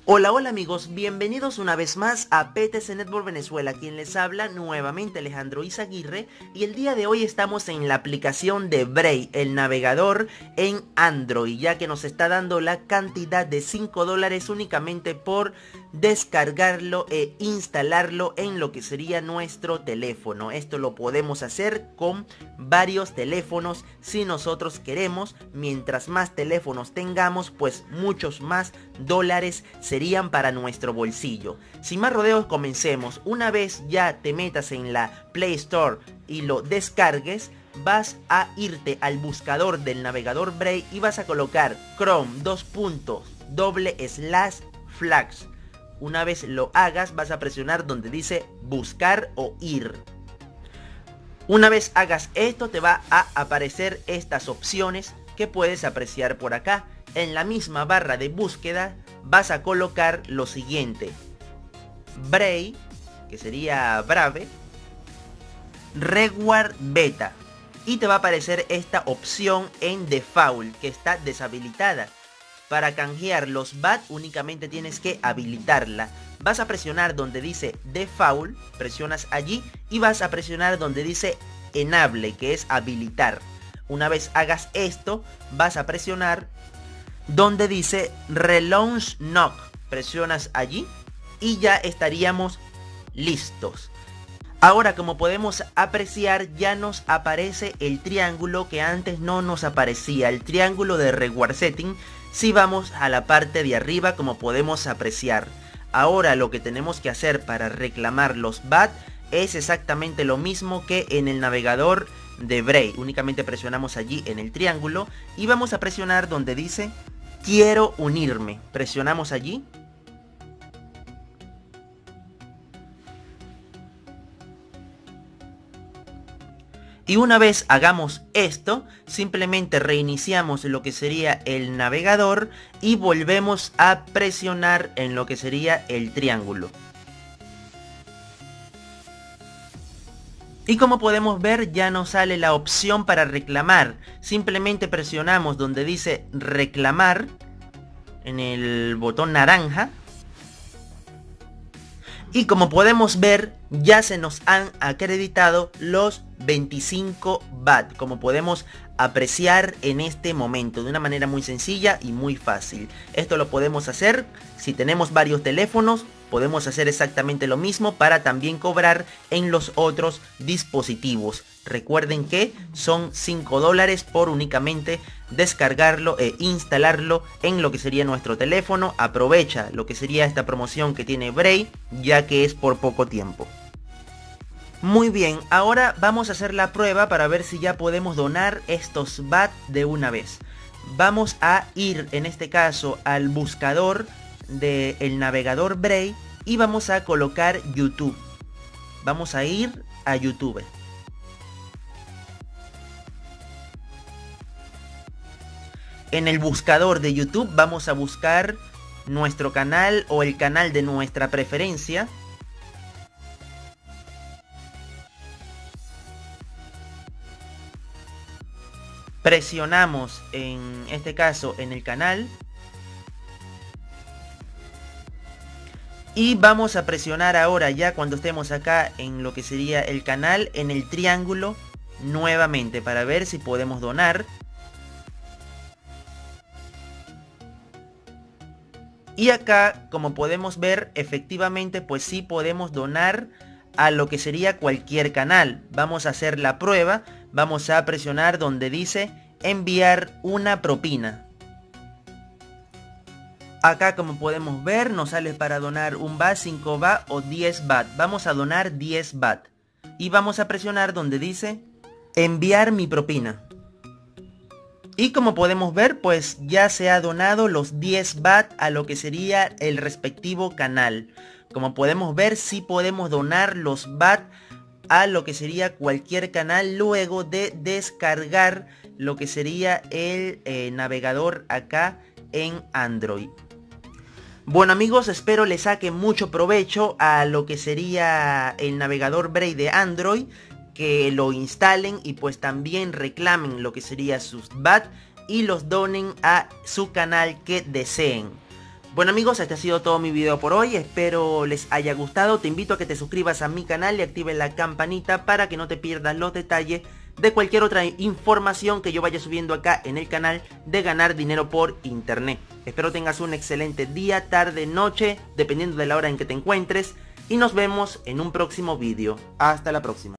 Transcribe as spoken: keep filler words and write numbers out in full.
Hola, hola amigos, bienvenidos una vez más a P T C Network Venezuela, quien les habla nuevamente Alejandro Izaguirre, y el día de hoy estamos en la aplicación de Brave, el navegador en Android, ya que nos está dando la cantidad de cinco dólares únicamente por descargarlo e instalarlo en lo que sería nuestro teléfono. Esto lo podemos hacer con varios teléfonos si nosotros queremos. Mientras más teléfonos tengamos, pues muchos más dólares serían para nuestro bolsillo. Sin más rodeos, comencemos. Una vez ya te metas en la Play Store y lo descargues, vas a irte al buscador del navegador Brave y vas a colocar Chrome dos puntos doble slash flags. Una vez lo hagas, vas a presionar donde dice buscar o ir. Una vez hagas esto, te va a aparecer estas opciones que puedes apreciar por acá. En la misma barra de búsqueda vas a colocar lo siguiente: Brave, que sería Brave, Reward Beta, y te va a aparecer esta opción en default, que está deshabilitada. Para canjear los B A T únicamente tienes que habilitarla. Vas a presionar donde dice default, presionas allí y vas a presionar donde dice enable, que es habilitar. Una vez hagas esto, vas a presionar donde dice relaunch knock, presionas allí y ya estaríamos listos. Ahora, como podemos apreciar, ya nos aparece el triángulo que antes no nos aparecía, el triángulo de reward setting. Si vamos a la parte de arriba, como podemos apreciar, ahora lo que tenemos que hacer para reclamar los B A T es exactamente lo mismo que en el navegador de Brave. Únicamente presionamos allí en el triángulo y vamos a presionar donde dice quiero unirme. Presionamos allí. Y una vez hagamos esto, simplemente reiniciamos lo que sería el navegador y volvemos a presionar en lo que sería el triángulo. Y como podemos ver, ya nos sale la opción para reclamar. Simplemente presionamos donde dice reclamar en el botón naranja. Y como podemos ver, ya se nos han acreditado los veinticinco B A T, como podemos apreciar en este momento, de una manera muy sencilla y muy fácil. Esto lo podemos hacer si tenemos varios teléfonos. Podemos hacer exactamente lo mismo para también cobrar en los otros dispositivos. Recuerden que son cinco dólares por únicamente descargarlo e instalarlo en lo que sería nuestro teléfono. Aprovecha lo que sería esta promoción que tiene Brave, ya que es por poco tiempo. Muy bien, ahora vamos a hacer la prueba para ver si ya podemos donar estos B A T de una vez. Vamos a ir en este caso al buscador del navegador Brave y vamos a colocar YouTube. Vamos a ir a YouTube. En el buscador de YouTube vamos a buscar nuestro canal o el canal de nuestra preferencia. Presionamos en este caso en el canal. Y vamos a presionar ahora, ya cuando estemos acá en lo que sería el canal, en el triángulo nuevamente para ver si podemos donar. Y acá, como podemos ver, efectivamente pues sí podemos donar a lo que sería cualquier canal. Vamos a hacer la prueba. Vamos a presionar donde dice enviar una propina. Acá, como podemos ver, nos sale para donar un B A T, cinco B A T o diez B A T. Vamos a donar diez B A T. Y vamos a presionar donde dice enviar mi propina. Y como podemos ver, pues ya se ha donado los diez B A T a lo que sería el respectivo canal. Como podemos ver, sí podemos donar los B A T a lo que sería cualquier canal luego de descargar lo que sería el eh, navegador acá en Android. Bueno amigos, espero les saquen mucho provecho a lo que sería el navegador Brave de Android, que lo instalen y pues también reclamen lo que sería sus B A T y los donen a su canal que deseen. Bueno amigos, este ha sido todo mi video por hoy, espero les haya gustado. Te invito a que te suscribas a mi canal y actives la campanita para que no te pierdas los detalles de cualquier otra información que yo vaya subiendo acá en el canal de ganar dinero por internet. Espero tengas un excelente día, tarde, noche, dependiendo de la hora en que te encuentres, y nos vemos en un próximo video. Hasta la próxima.